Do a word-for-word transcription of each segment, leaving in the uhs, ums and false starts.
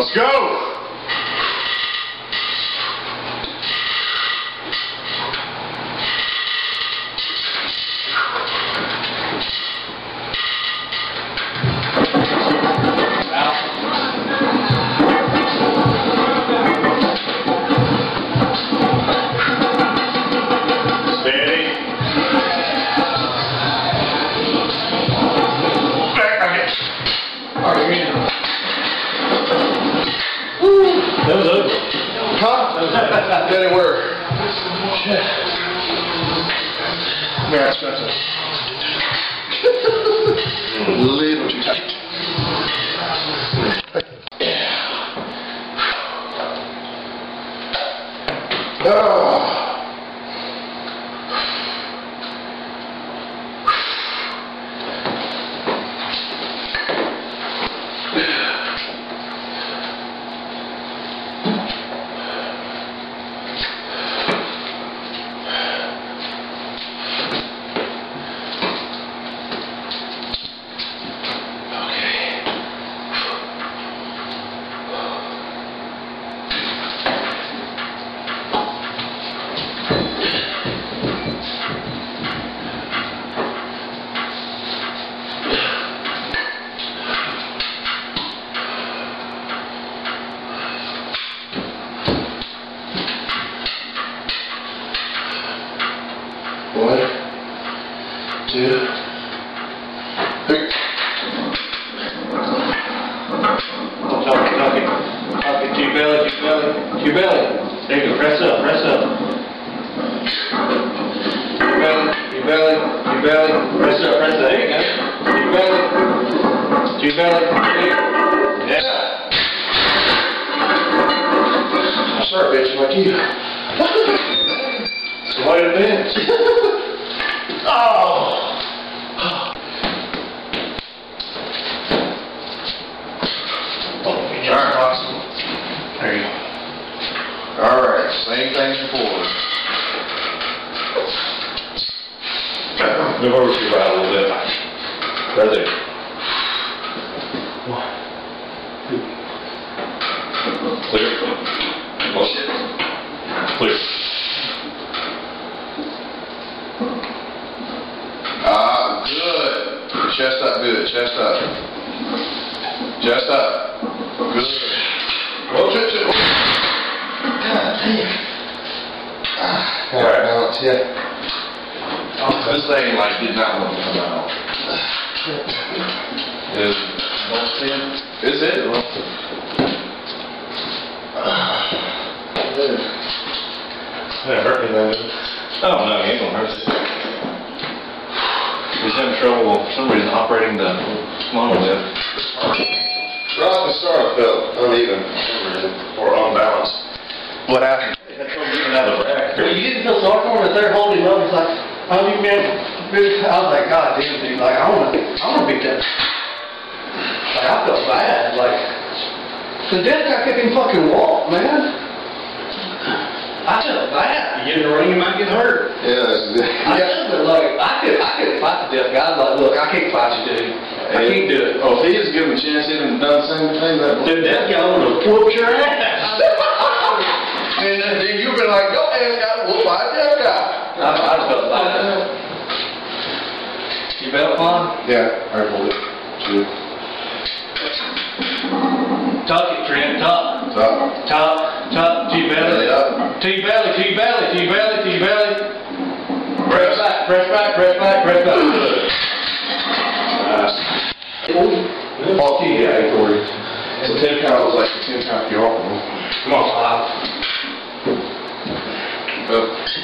Let's go! That was over. Huh? Daddy, where? Man, that's better. A little too tight. Oh. One, two, three. Tuck it, tuck it. Tuck it to your belly, to your belly, to your belly. There you go. Press up, press up. Your belly, your belly, your belly. Press up, press up. There you go. To your belly. To your belly. There you go. Yeah. I start bitching like you. So what it is? Oh! Alright, awesome. There you go. Alright, same thing as before. Move over to your right a little bit. Right there. One, two. Clear. Motion. Clear. Ah, good. Chest up, good. Chest up. Chest up. Good. Whoa, shit, shit. God damn. Ah, got it balanced, yeah. This thing like did not want to come out. Is Is it? That hurt me then. Oh no, you ain't gonna hurt it. He's having trouble for some reason operating the monolith. Right at the start I felt uneven or unbalanced. What happened? He had trouble getting out of the rack. Well, you didn't feel sorry for him if they're holding him up. It's like, oh, you man, bitch. I was like, God damn, dude. Like, I wanna, I wanna beat that. Like, I felt bad. Like, the death guy couldn't fucking walk, man. I felt bad. You get in the ring, you might get hurt. Yeah, that's I yeah. felt like I could, I couldn't fight the deaf guy. I was like, look, I can't fight you, dude. I can't do it. Oh, if he has given him a chance, he'd have done the same thing. That Dude, that guy would have whooped your ass. and then you've been like, go ahead, guy, we'll fight that guy. I, I felt bad. You felt fun? Yeah, I hold it. Two. Tuck it, Trent. Tuck. Top. Tuck. Tuck. To your belly. Belly up. To your belly. To your belly. To your belly. To your belly. Press back. Press back. Press back. Press back. Nice. Oh, Yeah, eight forty. So ten count was like the ten count you offered me. come on, five. Up.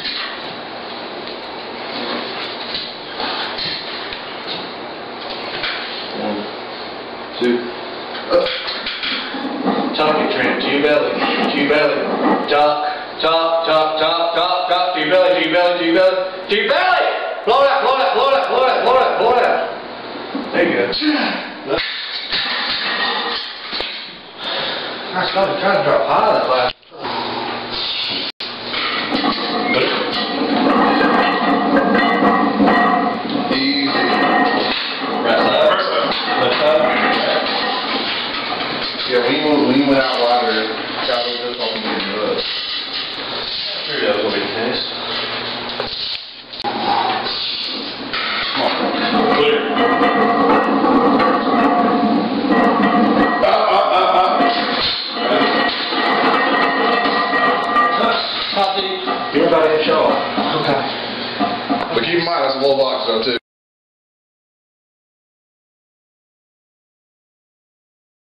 One, two, up. Tuck it, Trent. To your belly. To your belly. Tuck. Tuck. Tuck. Tuck. Tuck. Tuck. To your belly. To your belly. To your belly. To your belly. Blow it out. Blow it out. Blow it out. Blow it out. Blow it out. Blow it out. There you go. I started trying to drop high that last. Easy. Right side. Left side. Yeah, when you, when you went out wider, God was just open to your drugs. I figured that was gonna be the case. Clear. Up, up, up, up. Poppy, everybody in show. Okay. But keep in mind, that's a low box though, too.